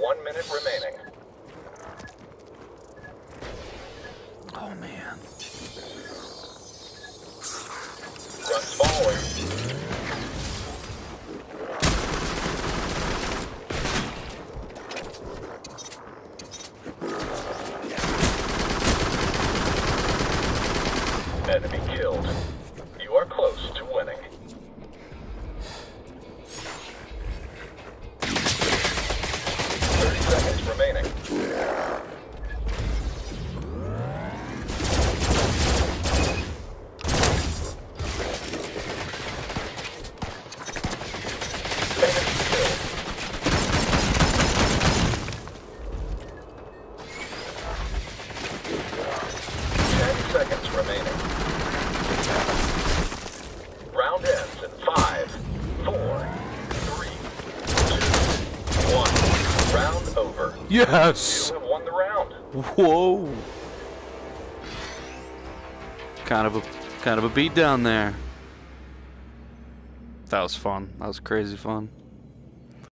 1 minute remaining. Oh, man. Runs following. Enemy killed. You are close to winning. 30 seconds remaining. Enemy killed. 10 seconds remaining. Round ends in 5, 4, 3, 2, 1. Round over. Yes! You have won the round. Whoa! Kind of a beat down there. That was fun. That was crazy fun.